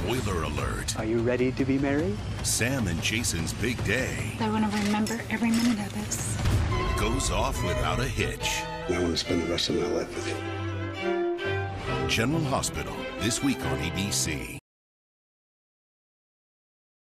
Spoiler alert. Are you ready to be married? Sam and Jason's big day I want to remember every minute of this. goes off without a hitch. I want to spend the rest of my life with you. General Hospital, this week on ABC.